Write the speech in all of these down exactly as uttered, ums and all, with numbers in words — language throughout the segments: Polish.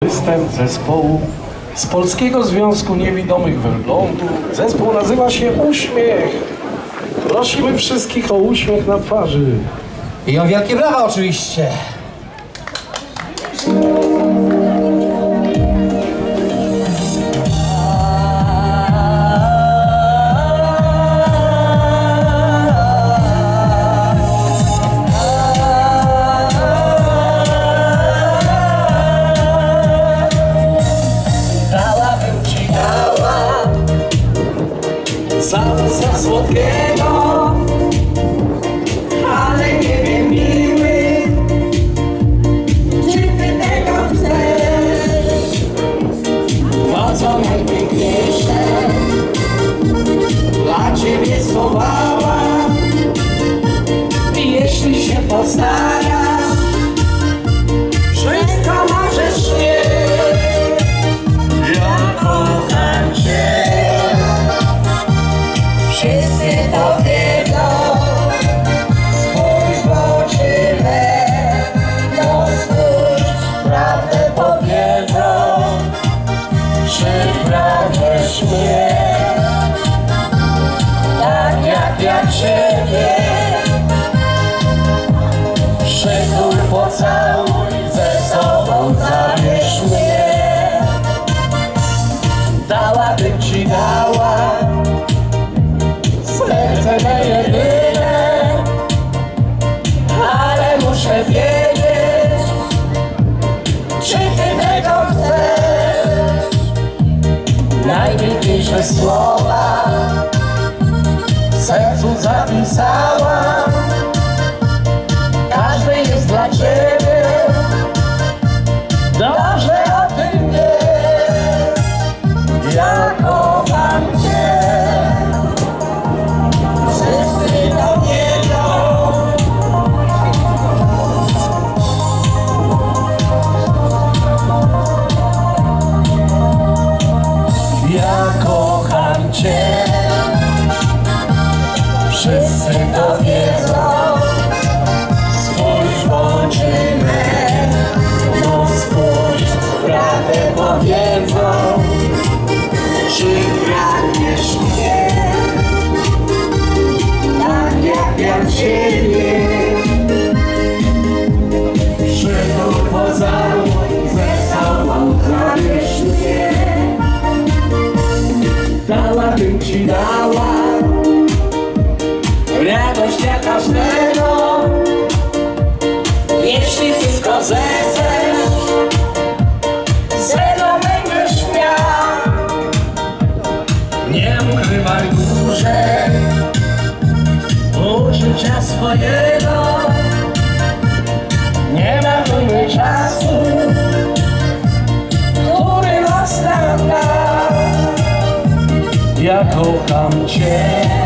występ zespołu z Polskiego Związku Niewidomych w Elblągu. Zespół nazywa się Uśmiech. Prosimy wszystkich o uśmiech na twarzy. I o wielkie brawa oczywiście. Za słodkiego, ale nie wiem, miły, czy ty tego chcesz? To co najpiękniejsze dla ciebie schowałam. I jeśli się postarasz, wszystko możesz mieć. Ja kocham cię. Wszyscy to wiedzą, spójrz w oczy me, no spójrz, prawdę powiedzą, czy pragniesz mnie, tak jak ja ciebie. Przytul, pocałuj, ze sobą zabierz mnie. Dałabym ci, dała serce me jedyne, ale muszę wiedzieć, czy ty tego chcesz. Najpiękniejsze słowa w sercu zapisałam, każdy jest dla ciebie, dobrze o tym wiesz. Ja kocham cię. Ja kocham cię, wszyscy to wiedzą, spójrz w oczy me, no spójrz, prawdę powiedzą, czy pragniesz mnie, tak jak ja ciebie. Przytul, pocałuj, ze sobą zabierz mnie. Dałabym ci, dała radość dla każdego, jeśli tylko zechcesz, ze mną będziesz miał. Nie ukrywaj dłużej uczucia swojego, nie marnujmy czasu, który los nam da. Ja kocham cię,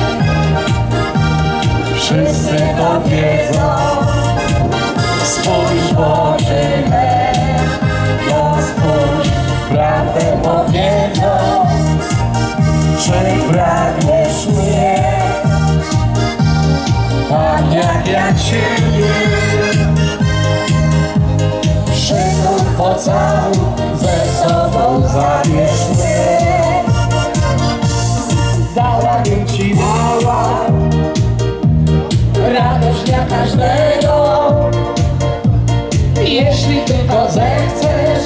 wszyscy to wiedzą, spójrz w oczy me, no spójrz, prawdę powiedzą, czy pragniesz mnie, tak jak ja ciebie. Przytul, pocałuj, ze sobą zabierz mnie. Dałabym ci, dała radość dla każdego, jeśli tylko zechcesz,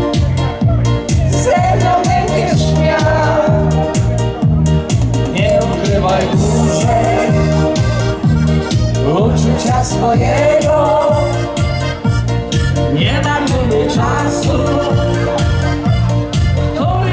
ze mną będziesz miał. Nie ukrywaj dłużej uczucia swojego, nie marnuj czasu, który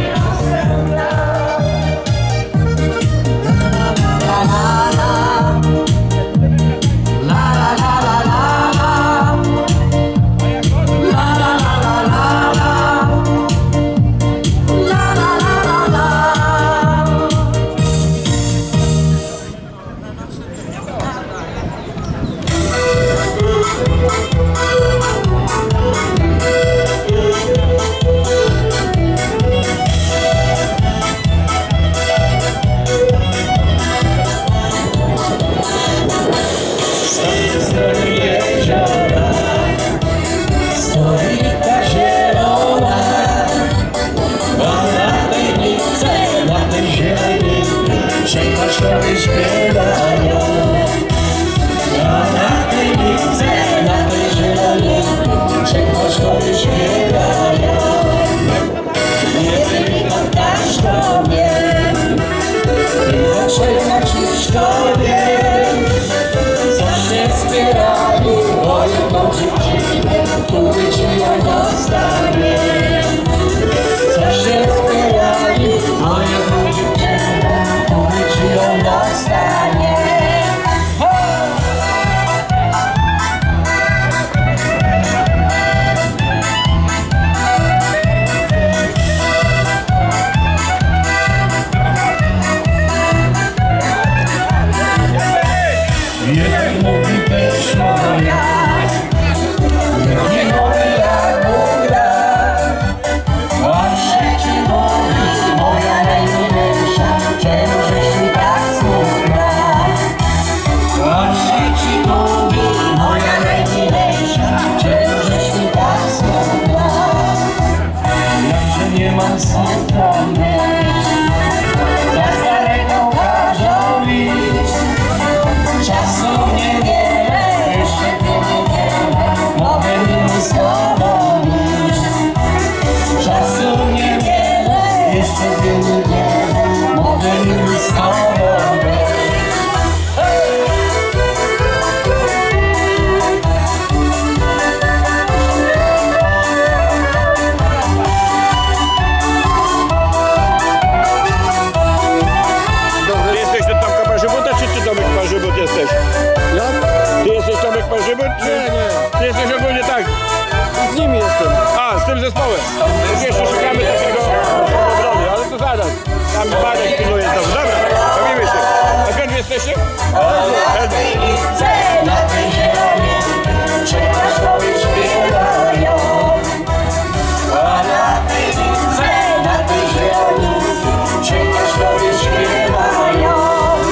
smutno być. Za starego każą iść. Czasu niewiele, jeszcze niewiele, mogę mi z tobą iść. Czasu niewiele, jeszcze niewiele, mogę mi z tobą być. Jesteś. Ja? Ty jesteś Tomek Parzybut? Nie, nie. Ty jesteś ogólnie tak? Z nimi jestem. A, z tym zespołem. Jeszcze szukamy takiego obrony, ale to zaraz. Tam Marek pilnuje to. Dobra, bawimy się. A skąd jesteście? Na tej ziemi czekasz, tobie śpiewają. A na tej lidze, na tej ziemi czekasz, tobie śpiewają.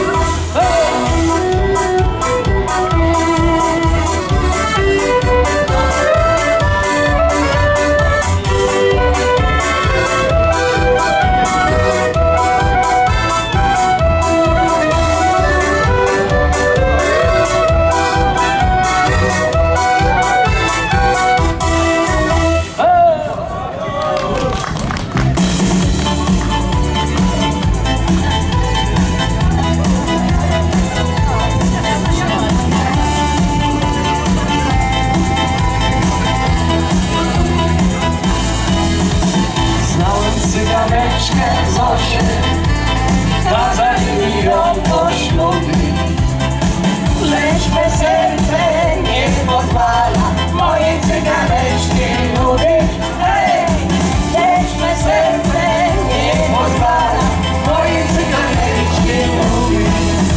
Cyganeczkę Zosię, kazali ją poślubić. Lecz me serce nie pozwala mojej cyganeczki lubić. Hej! Lecz me serce nie pozwala mojej cyganeczki lubić.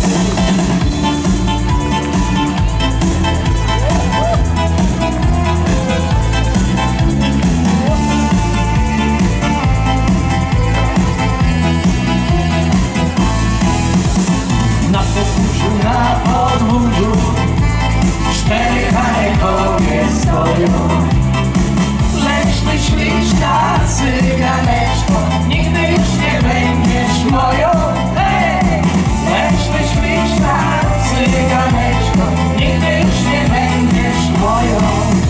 Na podwórzu cztery karekowie stoją. Lecz myślisz, ta cyganeczko, nigdy już nie będziesz moją. Hej! Lecz myślisz, ta cyganeczko, nigdy już nie będziesz moją.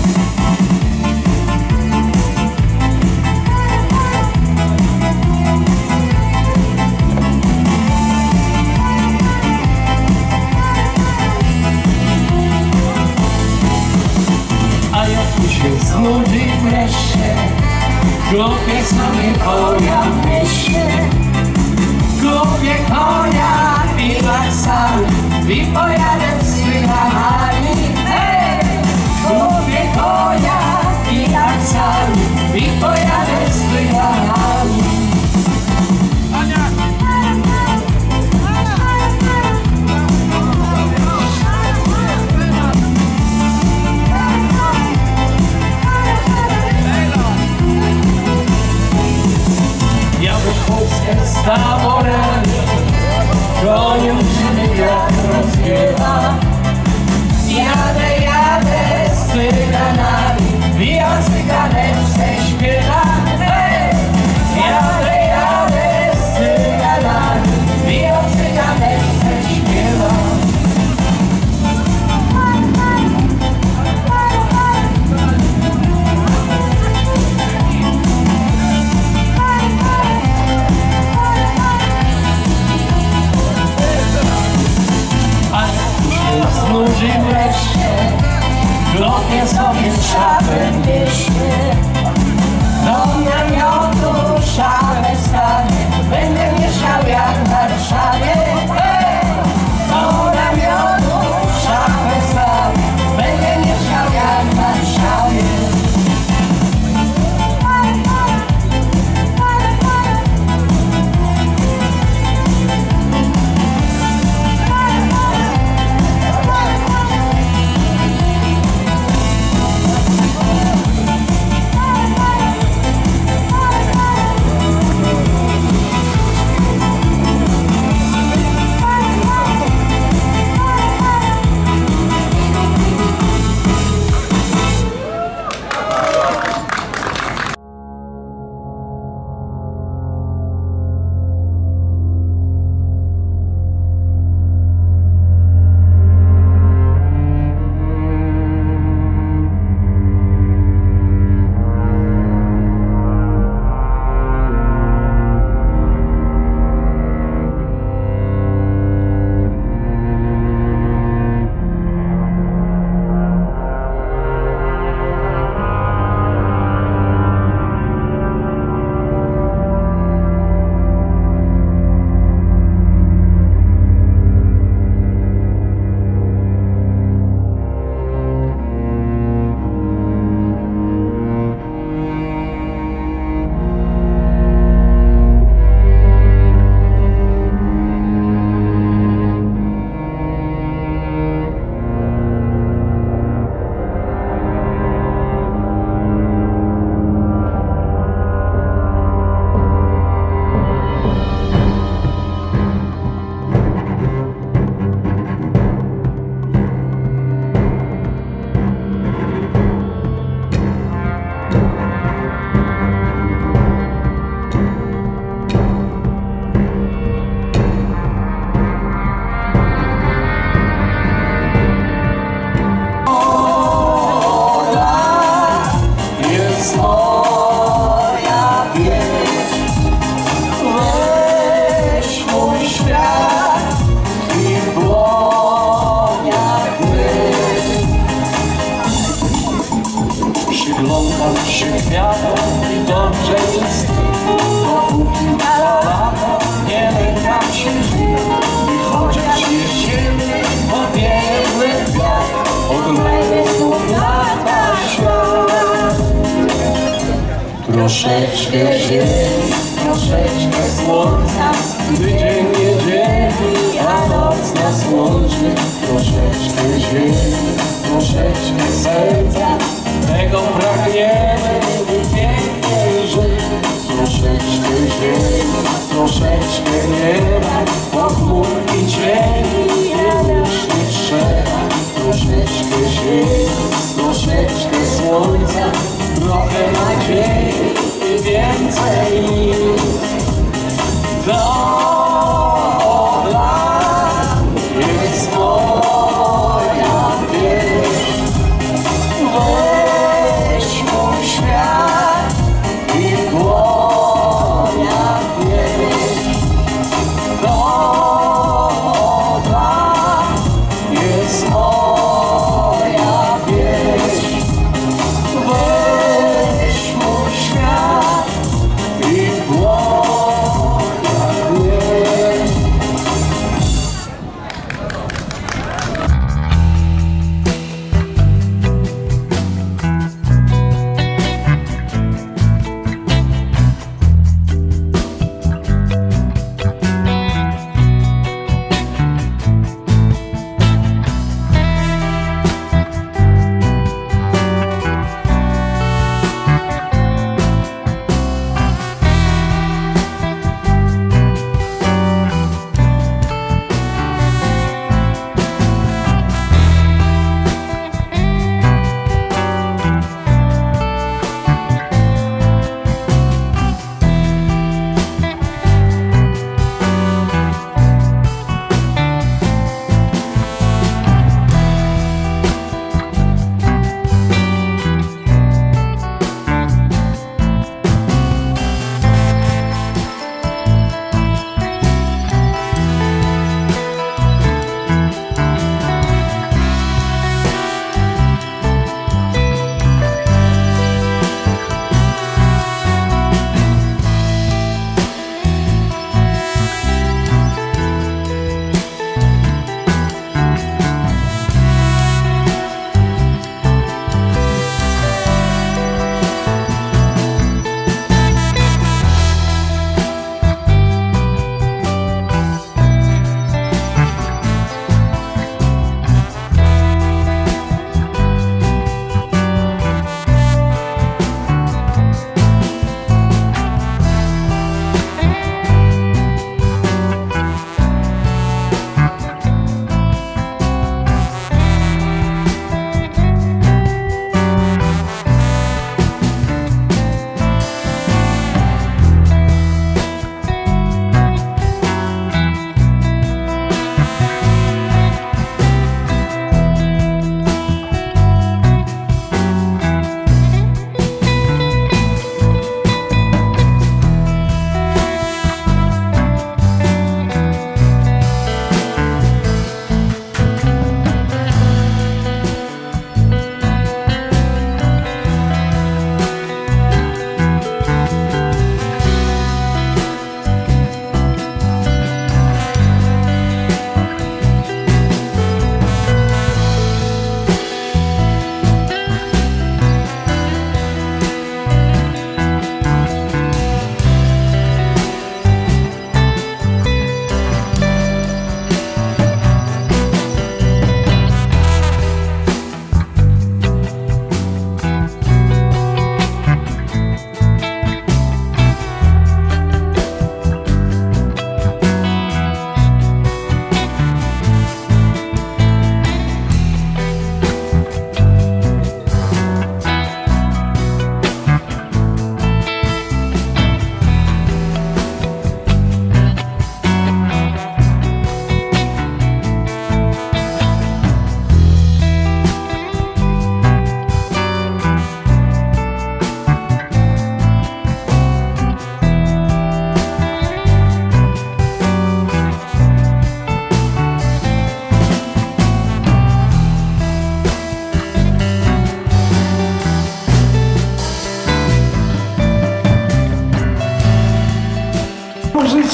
Znudzi wreszcie, kupię sobie konia w mieście. Kupię konia i laksami i pojadę z cyganami. Hej! Kupię konia i laksami i pojadę z cyganami. Z taborami gonią się wiatr rozwiewa. Jadę, jadę z cyganami, ja cyganeczce śpiewa. Hej! Jadę, jadę z cyganami, ja cyganeczce śpiewa. Znudzi wreszcie, klopię sobie szafę w mieście. wszystkich, dopóki trwa lata, nie lękam się dni. Chociaż jest ciemny, powiedzmy wiatr, odnajdę znów lata świat. Troszeczkę ziemi, troszeczkę słońca, gdy dzień niedzielny, a noc nas łączy. Troszeczkę ziemi, troszeczkę serca, tego pragniemy, by pięknie żyć. Troszeczkę ziemi, troszeczkę nieba, pochmurki cieni, już nie trzeba. Troszeczkę ziemi, troszeczkę słońca, trochę nadziei i więcej nic. To lat jest moja wieś, weź mój świat.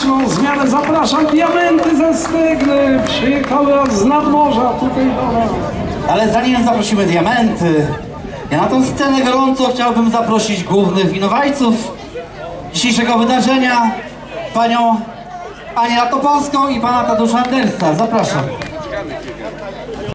muzyczną zmianę zapraszam Diamenty ze Stygny. Przyjechały aż z nadmorza tutaj do nas. Ale zanim zaprosimy Diamenty, ja na tą scenę gorąco chciałbym zaprosić głównych winowajców dzisiejszego wydarzenia, panią Anię Latopolską i pana Tadeusza Andersa. Zapraszam.